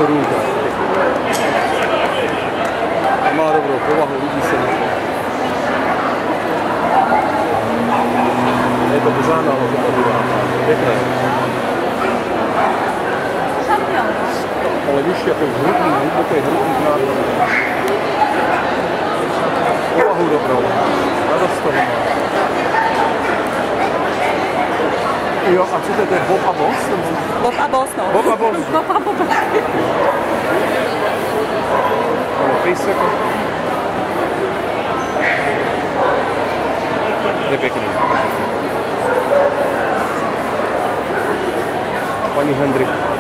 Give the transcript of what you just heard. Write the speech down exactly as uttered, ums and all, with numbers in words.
korunka. A má dobrou povahu, vidí se na to. Je to pořádná logota druhá. Pěkné. Ale víš, jako hrudný, hluboký hrudný nádherný. Povahu dobrou. Radost toho má. Jo, a co to je, to je Bob a Boss? Bob a Boss, no. Bob a Boss. Bob a Bob. Ale pejs jako... Je pěkný. Paní Hendrik.